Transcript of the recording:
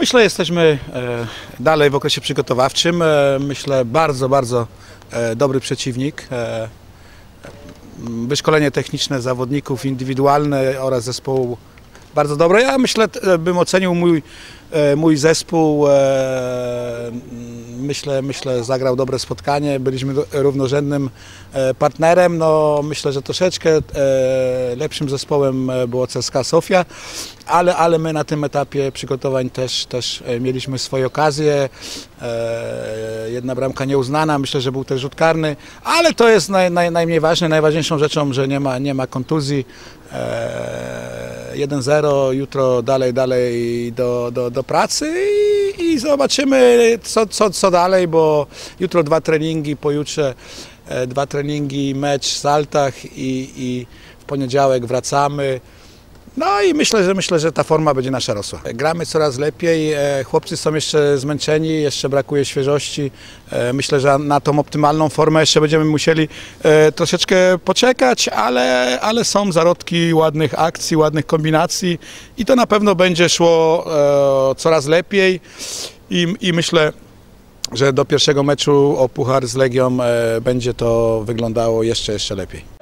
Myślę, jesteśmy dalej w okresie przygotowawczym. Myślę, bardzo dobry przeciwnik. Wyszkolenie techniczne zawodników, indywidualne oraz zespołu bardzo dobre. Ja myślę, bym ocenił mój zespół. Myślę, zagrał dobre spotkanie. Byliśmy równorzędnym partnerem. No, myślę, że troszeczkę lepszym zespołem było CSKA Sofia, ale my na tym etapie przygotowań też mieliśmy swoje okazje. Jedna bramka nieuznana, myślę, że był też rzut karny, ale to jest najmniej ważne. Najważniejszą rzeczą, że nie ma kontuzji. 1-0, jutro dalej do pracy i zobaczymy co dalej, bo jutro 2 treningi, pojutrze 2 treningi, mecz w Saltach i w poniedziałek wracamy. No i myślę, że ta forma będzie nasza rosła. Gramy coraz lepiej, chłopcy są jeszcze zmęczeni, jeszcze brakuje świeżości. Myślę, że na tą optymalną formę jeszcze będziemy musieli troszeczkę poczekać, ale są zarodki ładnych akcji, ładnych kombinacji i to na pewno będzie szło coraz lepiej i myślę, że do pierwszego meczu o puchar z Legią będzie to wyglądało jeszcze lepiej.